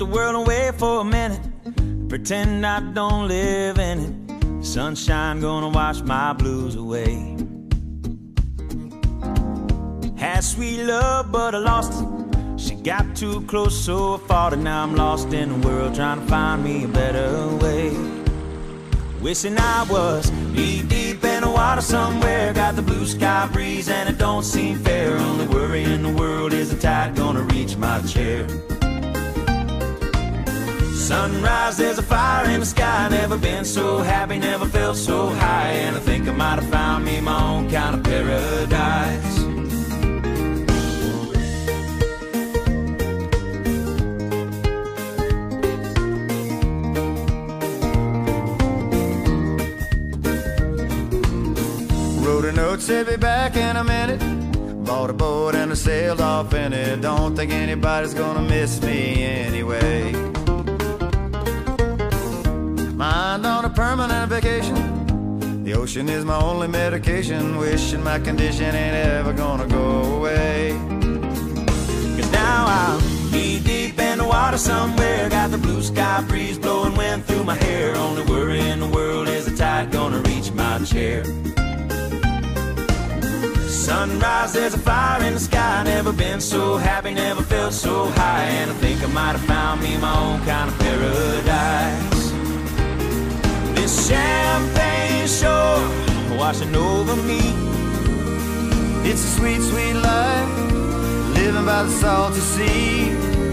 the world away for a minute, pretend I don't live in it. Sunshine gonna wash my blues away. Had sweet love, but I lost it. She got too close, so I fought it. Now I'm lost in the world, trying to find me a better way. Wishing I was deep in the water somewhere. Got the blue sky breeze and it don't seem fair. Only worry in the world is the tide gonna reach my chair. Sunrise, there's a fire in the sky. Never been so happy, never felt so high. And I think I might have found me my own kind of paradise. Wrote a note, said be back in a minute. Bought a boat and I sailed off in it. Don't think anybody's gonna miss me anyway. Mind on a permanent vacation. The ocean is my only medication. Wishing my condition ain't ever gonna go away. Cause now I'm deep in the water somewhere. Got the blue sky breeze blowing wind through my hair. Only worry in the world is the tide gonna reach my chair. Sunrise, there's a fire in the sky. Never been so happy, never felt so high. And I think I might have found me my own kind of paradise. This champagne shore washing over me. It's a sweet, sweet life, living by the salty sea.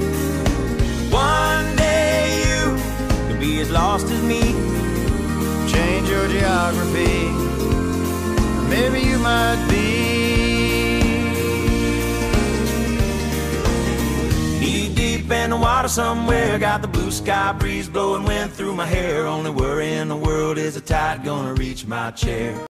One day you could be as lost as me. Change your geography, maybe you might be. Deep in the water somewhere. Got the blue sky breeze blowing wind through my hair. Only worry in the world is the tide gonna reach my chair.